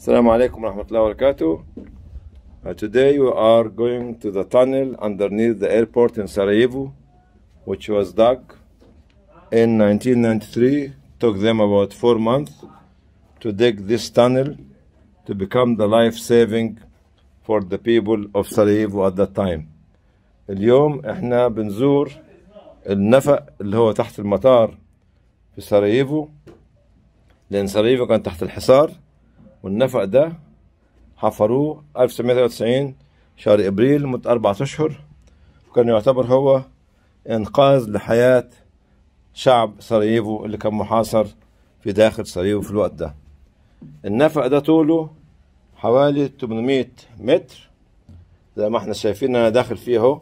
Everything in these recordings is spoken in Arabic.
Assalamu alaikum warahmatullahi wabarakatuh. Today we are going to the tunnel underneath the airport in Sarajevo, which was dug in 1993. Took them about 4 months to dig this tunnel to become the life-saving for the people of Sarajevo at that time. اليوم احنا بنزور النفق اللي هو تحت المطار في سراييفو، لأن سراييفو كان تحت الحصار، والنفق ده حفروه 1993 شهر ابريل لمدة 4 أشهر، وكان يعتبر هو انقاذ لحياة شعب سراييفو اللي كان محاصر في داخل سراييفو في الوقت ده. النفق ده طوله حوالي 800 متر زي ما احنا شايفين. انا داخل فيه اهو،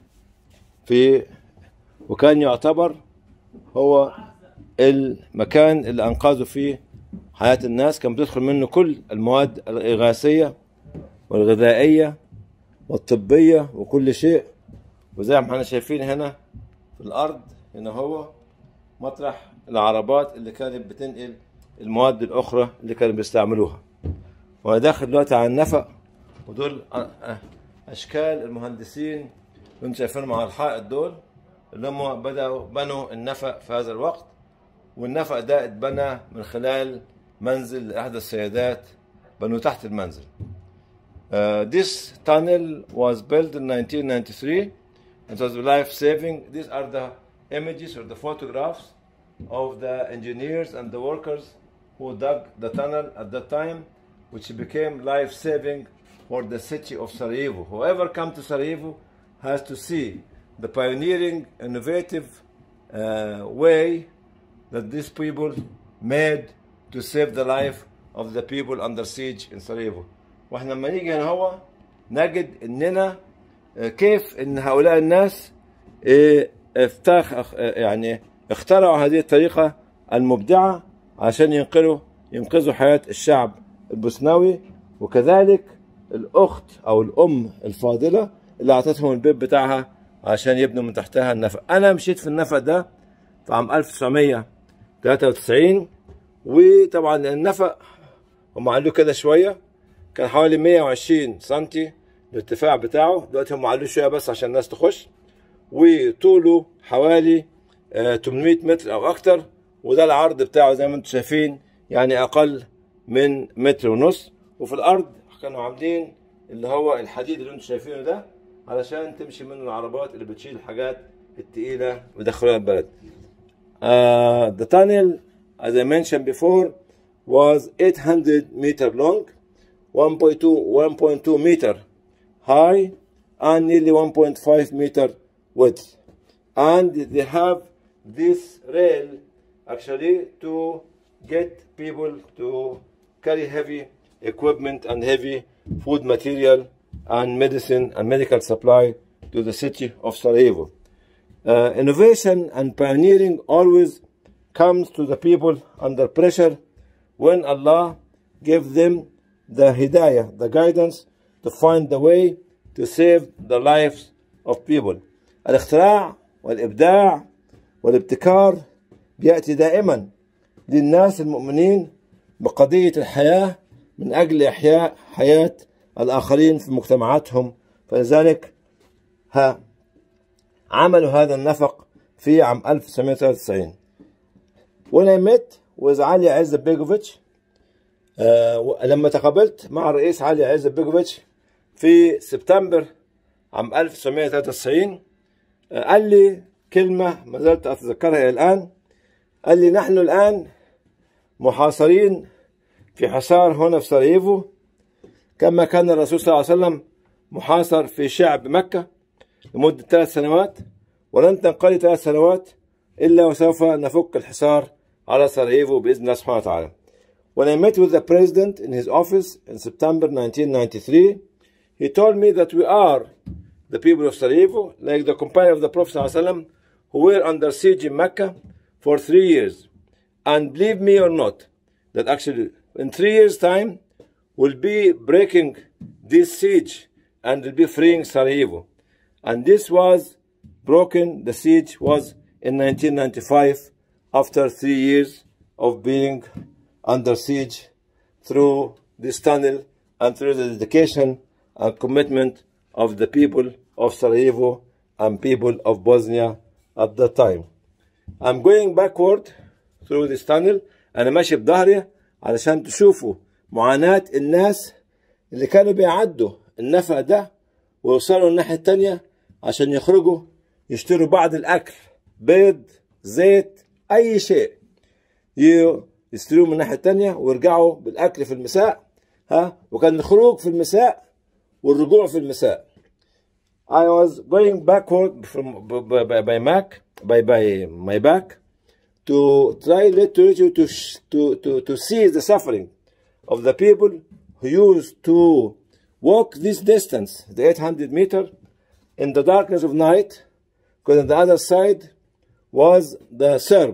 وكان يعتبر هو المكان اللي انقذوا فيه حياة الناس. كان بتدخل منه كل المواد الإغاثية والغذائية والطبية وكل شيء. وزي ما احنا شايفين هنا في الأرض، هنا هو مطرح العربات اللي كانت بتنقل المواد الأخرى اللي كانوا بيستعملوها. وأنا داخل دلوقتي على النفق، ودول أشكال المهندسين اللي انتم شايفينهم على الحائط، دول اللي هم بنوا النفق في هذا الوقت. والنفق ده اتبنى من خلال منزل لإحدى السيدات بنوا تحت المنزل. This tunnel was built in 1993. It was life-saving. These are the images or the photographs of the engineers and the workers who dug the tunnel at that time, which became life-saving for the city of Sarajevo. Whoever comes to Sarajevo has to see the pioneering, innovative way that these people made to save the life of the people under siege in Sarajevo. واحنا لما نيجي هنا هو نجد اننا كيف ان هؤلاء الناس اخترعوا هذه الطريقة المبدعة عشان ينقذوا حياة الشعب البوسناوي. وكذلك الأخت أو الأم الفاضلة اللي أعطتهم البيت بتاعها عشان يبنوا من تحتها النفق. أنا مشيت في النفق ده في عام 1993، وطبعا النفق هم علوه كده شوية، كان حوالي 120 سنتي الارتفاع بتاعه. دلوقتي هم علوه شوية بس عشان الناس تخش. وطوله حوالي 800 متر أو أكتر، وده العرض بتاعه زي ما انتم شايفين، يعني أقل من 1.5 متر. وفي الأرض كانوا عاملين اللي هو الحديد اللي انتم شايفينه ده علشان تمشي منه العربات اللي بتشيل الحاجات التقيلة ويدخلوها البلد. The tunnel, as I mentioned before, was 800 meter long, 1.2 meter high, and nearly 1.5 meter width. And they have this rail actually to get people to carry heavy equipment and heavy food material and medicine and medical supply to the city of Sarajevo. Innovation and pioneering always comes to the people under pressure when Allah gives them the hidayah, the guidance to find the way to save the lives of people. الاختراع والإبداع والابتكار بيأتي دائما للناس المؤمنين بقضية الحياة من أجل إحياء حياة الآخرين في مجتمعاتهم. فلذلك عملوا هذا النفق في عام 1993. When I met with علي عز بيجوفيتش، لما تقابلت مع الرئيس علي عز بيجوفيتش في سبتمبر عام 1993، قال لي كلمة ما زلت أتذكرها إلى الآن. قال لي: نحن الآن محاصرين في حصار هنا في سراييفو، كما كان الرسول صلى الله عليه وسلم محاصر في شعب مكة لمدة 3 سنوات، ولن تنقضي 3 سنوات إلا وسوف نفك الحصار على سراييفو بإذن الله سبحانه وتعالى. When I met with the president in his office in September 1993, he told me that we are the people of Sarajevo, like the companion of the Prophet صلى الله عليه وسلم, who were under siege in Mecca for 3 years. And believe me or not, that actually in 3 years' time we'll be breaking this siege and we'll be freeing Sarajevo. And this was broken, the siege was in 1995, after 3 years of being under siege through this tunnel and through the dedication and commitment of the people of Sarajevo and people of Bosnia at that time. I'm going backward through this tunnel. أنا ماشي بظهري علشان تشوفوا معاناة الناس اللي كانوا بيعدوا النفق ده ويوصلوا الناحية التانية عشان يخرجوا يشتروا بعض الأكل، بيض، زيت، أي شيء يشتروه من الناحية التانية ويرجعوا بالأكل في المساء. وكان الخروج في المساء والرجوع في المساء. I was going backward by my back to try literally to see the suffering of the people who used to walk this distance, the 800 meters, in the darkness of night, because on the other side was the Serb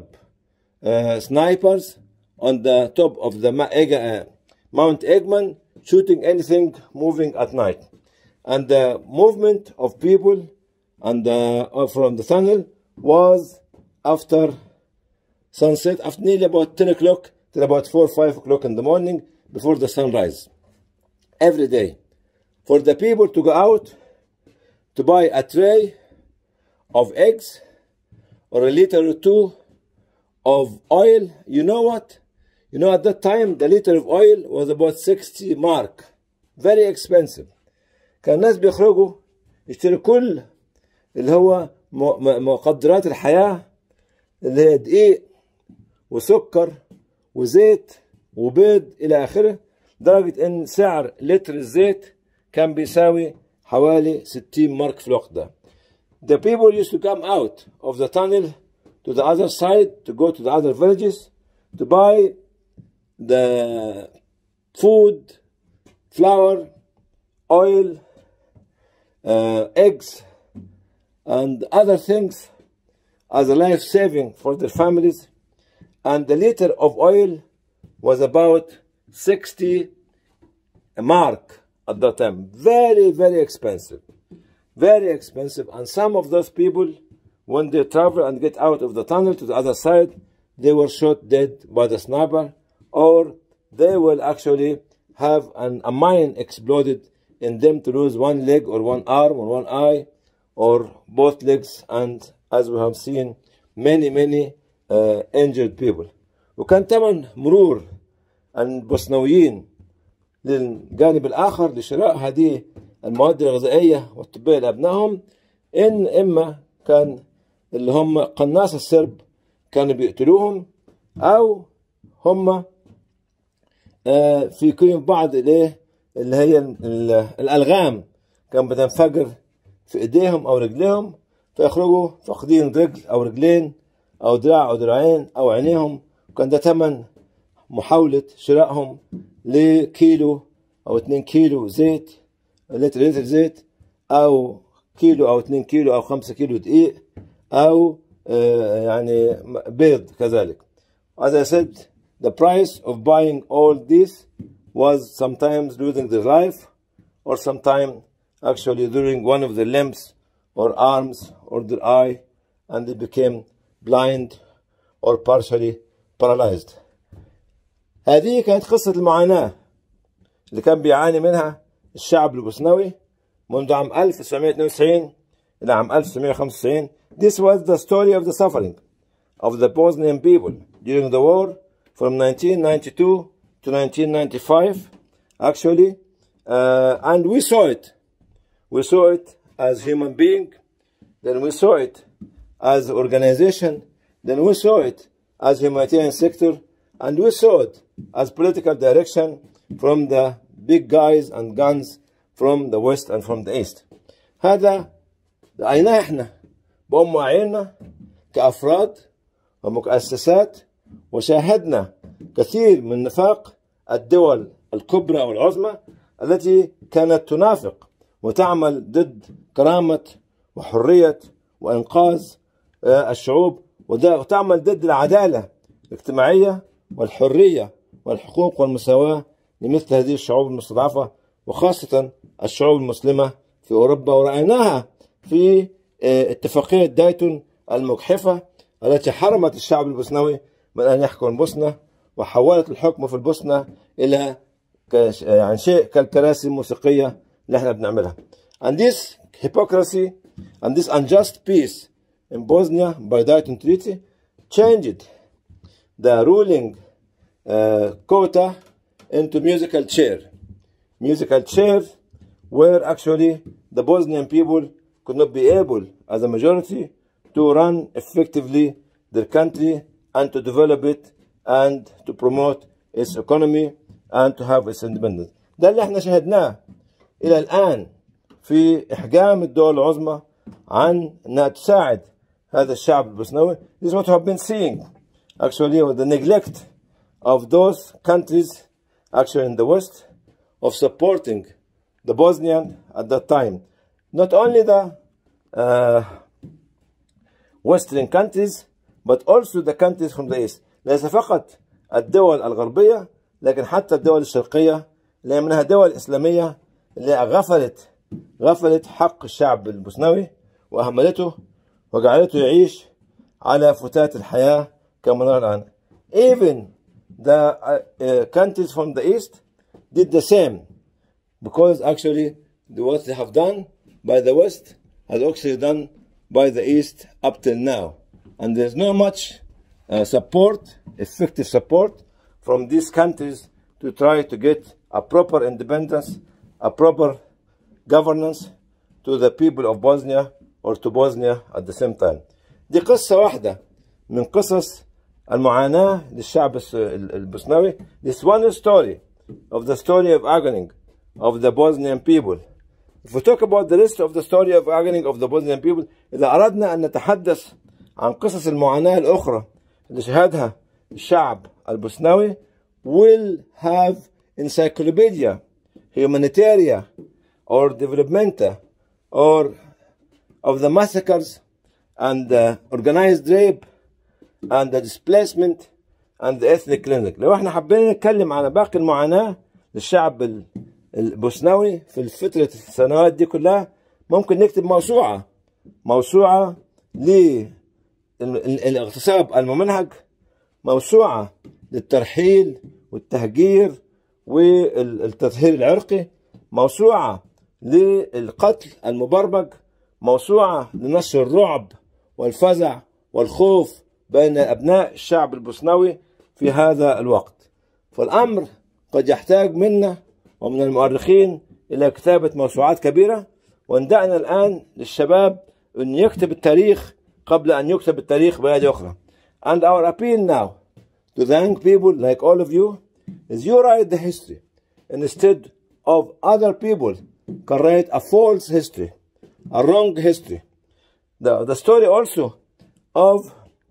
snipers on the top of the Mount Egman, shooting anything moving at night. And the movement of people and from the tunnel was after sunset, after nearly about 10 o'clock till about 4 or 5 o'clock in the morning, before the sunrise. Every day. For the people to go out to buy a tray of eggs or a liter or two of oil. You know what? You know, at that time, the liter of oil was about 60 mark. Very expensive. كان الناس بيخرجوا يشتروا كل اللي هو مقدرات الحياة، اللي هي دقيق وسكر وزيت وبيض إلى آخره، لدرجة إن سعر لتر الزيت كان بيساوي حوالي 60 مارك في الوقت ده. The people used to come out of the tunnel to the other side to go to the other villages to buy the food, flour, oil, eggs, and other things as a life saving for their families. And the liter of oil was about 60 mark at that time. Very, very expensive. Very expensive. And some of those people, when they travel and get out of the tunnel to the other side, they were shot dead by the sniper, or they will actually have a mine exploded in them to lose one leg or one arm or one eye or both legs, and as we have seen many injured people. وكان ثمن مرور البوسنويين للجانب الآخر لشراء هذه المواد الغذائية والطبية لأبنائهم إن إما كان اللي هم قناص السرب كانوا بيقتلوهم، أو هم في كل بعض اللي هي الألغام كان بتنفجر في إيديهم أو رجليهم، فيخرجوا فاقدين رجل أو رجلين أو دراع أو دراعين أو عينيهم. وكان ده ثمن محاولة شرائهم لكيلو أو 2 كيلو زيت، لتر زيت، أو كيلو أو 2 كيلو أو 5 كيلو دقيق، أو يعني بيض كذلك. As I said, the price of buying all this was sometimes losing their life, or sometimes actually losing one of their limbs or arms or their eye, and they became blind or partially paralyzed. هذه كانت قصة المعاناة اللي كان بيعاني منها الشعب البوسنوي منذ عام 1992 إلى عام 1995. This was the story of the suffering of the Bosnian people during the war from 1992 to 1995, actually, and we saw it. We saw it as human being, then we saw it as organization, then we saw it as humanitarian sector, and we saw it as political direction from the big guys and guns from the west and from the east. هذا رأيناه احنا بأم عيننا كأفراد ومؤسسات، وشاهدنا كثير من نفاق الدول الكبرى والعظمى التي كانت تنافق وتعمل ضد كرامة وحرية وإنقاذ الشعوب، وتعمل ضد العدالة الاجتماعية والحرية والحقوق والمساواة لمثل هذه الشعوب المستضعفة، وخاصة الشعوب المسلمة في أوروبا. ورأيناها في اتفاقية دايتون المجحفة التي حرمت الشعب البوسنوي من أن يحكم البوسنة، وحولت الحكم في البوسنة إلى يعني شيء كالكراسي الموسيقية اللي احنا بنعملها. And this hypocrisy and this unjust peace in Bosnia by Dayton Treaty changed the ruling quota into musical chair. Musical chairs where actually the Bosnian people could not be able as a majority to run effectively their country and to develop it and to promote its economy and to have its independence. ده اللي احنا شاهدناه الى الان في احجام الدول العظمى عن انها تساعد هذا الشعب البوسنوي. This is what we have been seeing actually with the neglect of those countries actually in the West of supporting the Bosnian at that time. Not only the Western countries but also the countries from the East. ليس فقط الدول الغربية لكن حتى الدول الشرقية اللي منها دول إسلامية اللي غفلت حق الشعب البوسنوي وأهملته وجعلته يعيش على فتات الحياة كما نرى الآن. Even the countries from the East did the same because actually what they have done by the West has actually done by the East up till now, and there's not much effective support from these countries to try to get a proper independence, a proper governance to the people of Bosnia or to Bosnia at the same time. دي قصة واحدة من قصص المعاناة للشعب البوسنوي. This one story of the story of agony of the Bosnian people. If we talk about the rest of the story of agony of the Bosnian people, إذا أردنا أن نتحدث عن قصص المعاناة الأخرى اللي شهدها الشعب البوسنوي, will have encyclopedia, humanitarian or developmental or of the massacres and the organized rape and the displacement and the ethnic cleansing. لو احنا حابين نتكلم على باقي المعاناة للشعب البوسنوي في فترة السنوات دي كلها ممكن نكتب موسوعة للاغتصاب الممنهج, موسوعة للترحيل والتهجير والتطهير العرقي, موسوعة للقتل المبرمج, موسوعة لنشر الرعب والفزع والخوف بين أبناء الشعب البوسنوي في هذا الوقت. فالأمر قد يحتاج منا ومن المؤرخين إلى كتابة موسوعات كبيرة, وندعنا الآن للشباب أن يكتب التاريخ قبل أن يكتب التاريخ بيد أخرى. And our appeal now to the young people like all of you is you write the history instead of other people can write a false history, a wrong history. The story also of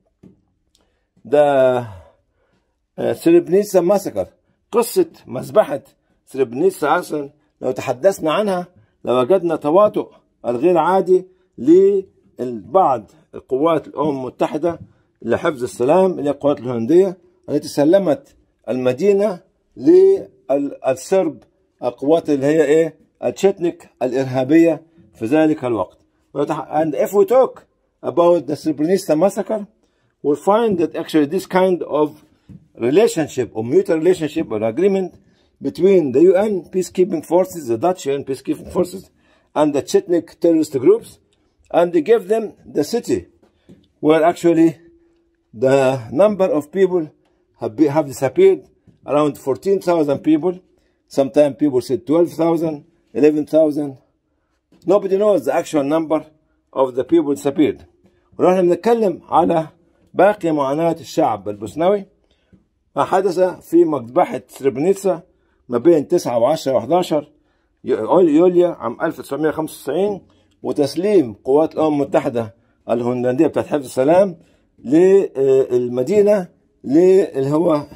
the Srebrenica massacre, قصة مذبحة سربرينيتسا أصلا لو تحدثنا عنها لوجدنا تواطؤ الغير عادي لبعض القوات الأمم المتحدة لحفظ السلام اللي هي القوات الهولندية التي سلمت المدينة للسرب, القوات اللي هي التشيتنيك الإرهابية في ذلك الوقت. And if we talk about the Srebrenica massacre, we'll find that actually this kind of relationship or mutual relationship or agreement between the UN peacekeeping forces, the Dutch UN peacekeeping forces, and the Chetnik terrorist groups, and they gave them the city where actually the number of people have disappeared, around 14,000 people. Sometimes people said 12,000, 11,000. Nobody knows the actual number of the people disappeared. ونحن بنتكلم على باقي معاناة الشعب البوسنوي ما حدث في مذبحة سربرينيتسا ما بين 9 و10 و11 يوليو عام 1995 وتسليم قوات الأمم المتحدة الهولندية بتاعت حفظ السلام للمدينة اللي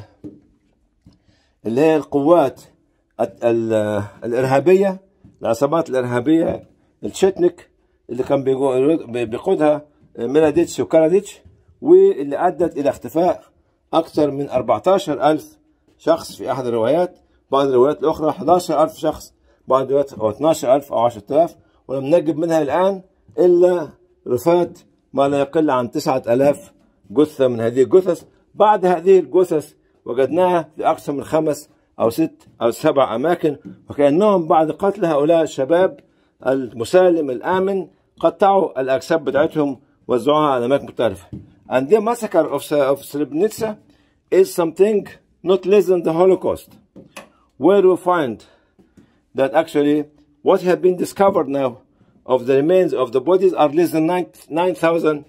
هي القوات الإرهابية, العصابات الإرهابية التشيتنيك اللي كان بيقودها ميلاديتش وكاراديتش, واللي أدت إلى اختفاء أكثر من 14,000 شخص في أحد الروايات, بعض الروايات الأخرى 11,000 شخص, بعض الروايات 12,000 أو 10,000, ولم نجد منها الآن إلا رفات ما لا يقل عن 9,000 جثة من هذه الجثث. بعد هذه الجثث وجدناها في أكثر من 5 أو 6 أو 7 أماكن، وكأنهم بعد قتل هؤلاء الشباب المسالم الآمن قطعوا الأجساد بتاعتهم ووزعوها على أماكن مختلفة. And the massacre of Srebrenica is something not less than the Holocaust, where we find that actually what have been discovered now of the remains of the bodies are less than 9,000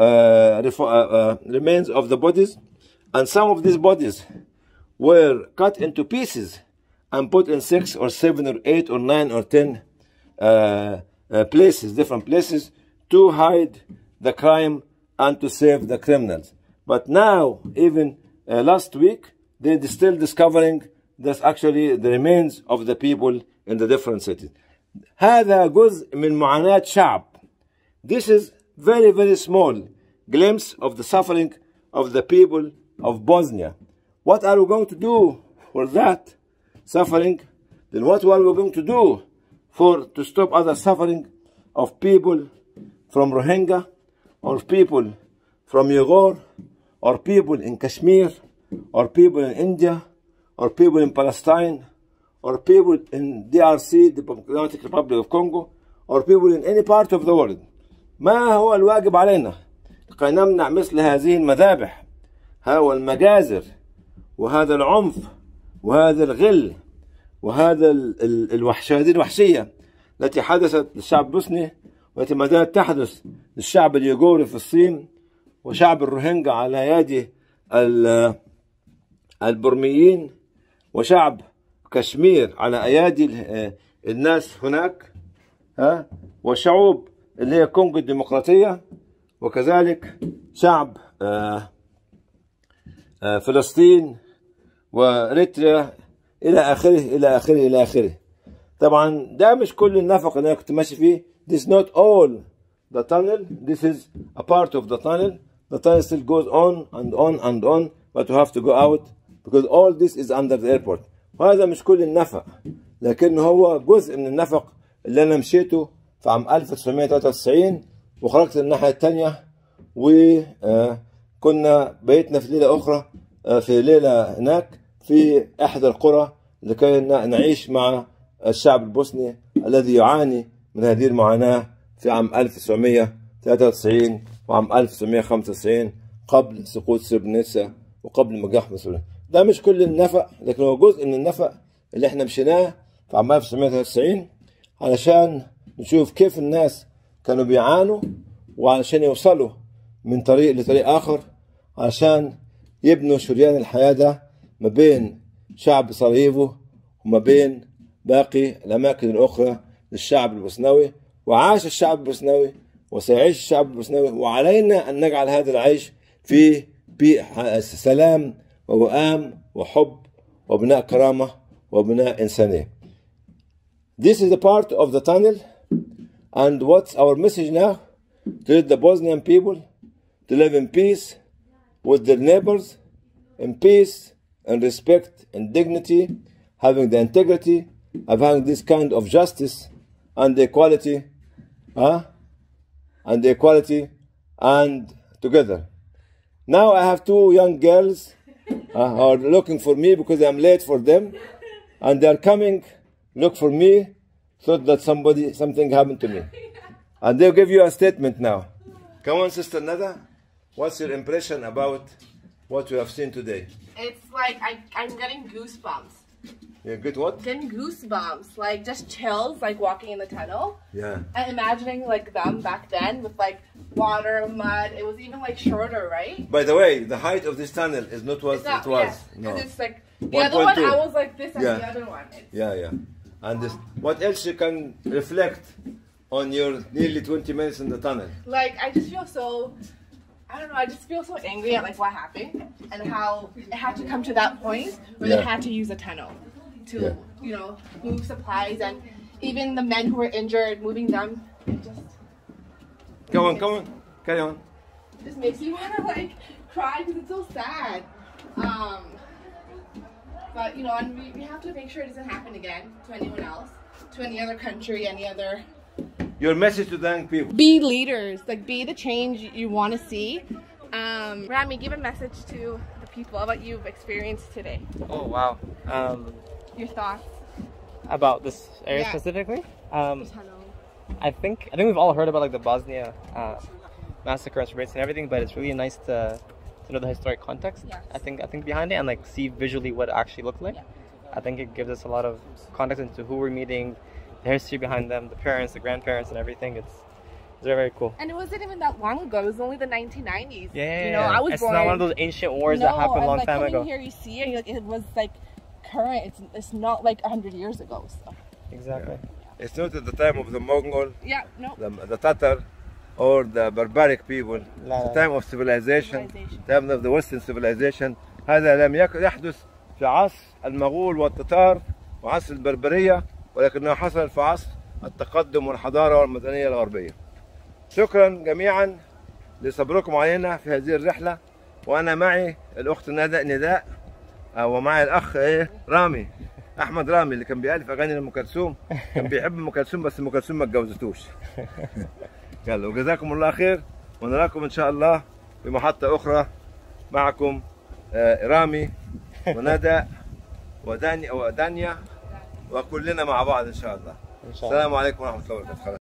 remains of the bodies, and some of these bodies were cut into pieces and put in 6 or 7 or 8 or 9 or 10 places, different places, to hide the crime and to save the criminals. But now, even last week, they're still discovering that's actually the remains of the people in the different cities. هذا جزء من معاناة شعب. This is very, very small glimpse of the suffering of the people of Bosnia. What are we going to do for that suffering? Then what are we going to do to stop other suffering of people from Rohingya, or people from Uyghur, or people in Kashmir, or people in India, or people in Palestine, or people in DRC, the Democratic Republic of Congo, or people in any part of the world. ما هو الواجب علينا لكي نمنع مثل هذه المذابح، هو المجازر وهذا العنف وهذا الغل وهذا هذه الوحشية التي حدثت للشعب البوسني، والتي ما زالت تحدث للشعب اليغوري في الصين، وشعب الروهينجا على يد البرميين، وشعب كشمير على أيادي الناس هناك، والشعوب اللي هي كونغو الديمقراطية، وكذلك شعب فلسطين وإريتريا إلى آخره إلى آخره إلى آخره. طبعا ده مش كل النفق اللي أنا كنت ماشي فيه. This is not all the tunnel. This is a part of the tunnel. The tunnel still goes on and on and on, but you have to go out because all this is under the airport. وهذا مش كل النفق، لكن هو جزء من النفق اللي أنا مشيته في عام 1993 وخرجت الناحية التانية، وكنا بيتنا في ليلة أخرى في ليلة هناك في إحدى القرى لكي نعيش مع الشعب البوسني الذي يعاني من هذه المعاناة في عام 1993 وعام 1995 قبل سقوط سربرينيتسا وقبل نجاح مسؤولين. ده مش كل النفق، لكن هو جزء من النفق اللي احنا مشيناه في عام 1993 علشان نشوف كيف الناس كانوا بيعانوا، وعلشان يوصلوا من طريق لطريق آخر علشان يبنوا شريان الحياة ده ما بين شعب سراييفو وما بين باقي الأماكن الأخرى للشعب البوسنوي. وعاش الشعب البوسنوي وسيعيش الشعب البوسنوي، وعلينا أن نجعل هذا العيش في سلام ووئام وحب وبناء كرامة وبناء إنسانية. This is the part of the tunnel, and what's our message now? To let the Bosnian people to live in peace with their neighbors, in peace and respect and dignity, having the integrity of having this kind of justice and equality, and together. Now I have 2 young girls who are looking for me because I'm late for them, and they are coming look for me, thought that something happened to me, and they'll give you a statement now. Come on, Sister Nada. What's your impression about what you have seen today? It's like I'm getting goosebumps. You get what? Getting goosebumps, like just chills, like walking in the tunnel. Yeah. And imagining like them back then with like water, mud. It was even like shorter, right? By the way, the height of this tunnel is not what it was. No. It's like the 1. other one. I was like this, and yeah. the other one. Yeah. And this, what else you can reflect on your nearly 20 minutes in the tunnel? Like I just feel so. I don't know, I just feel so angry at like what happened and how it had to come to that point where they had to use a tunnel to, you know, move supplies, and even the men who were injured, moving them. Just Come on, carry on. It just makes me want to like cry because it's so sad. But you know, and we have to make sure it doesn't happen again to anyone else, to any other country, any other. Your message to the young people. Be leaders, like be the change you want to see. Rami, give a message to the people what you've experienced today. Oh wow. Your thoughts. About this area Yeah. specifically? The tunnel. I think we've all heard about like the Bosnia massacre and rates and everything, but it's really nice to know the historic context. Yes. I think behind it and like see visually what it actually looked like. Yeah. I think it gives us a lot of context into who we're meeting, the history behind them, the parents, the grandparents, and everything. It's very, very cool. And it wasn't even that long ago. It was only the 1990s. Yeah, You know, I was it's born. not one of those ancient wars that happened a long like, time coming ago. here, you see it. Like, it was like current. It's not like 100 years ago. So. Exactly. It's not at the time of the Mongol, Yeah. No. the Tatar, or the barbaric people. لا The لا. time of civilization, Civilization. time of the Western civilization. هذا لم يحدث في عصر المغول والتتار وعصر البربرية، ولكنه حصل في عصر التقدم والحضارة والمدنية الغربية. شكرا جميعا لصبركم علينا في هذه الرحلة، وأنا معي الأخت نداء ومعي الأخ رامي، أحمد رامي، اللي كان بيألف أغاني لأم كلثوم، كان بيحب أم كلثوم بس أم كلثوم ما اتجوزتوش. يلا وجزاكم الله خير، ونراكم إن شاء الله في محطة أخرى. معكم رامي وندى ودانيا وكلنا مع بعض إن شاء الله. إن شاء الله. السلام عليكم ورحمة الله وبركاته.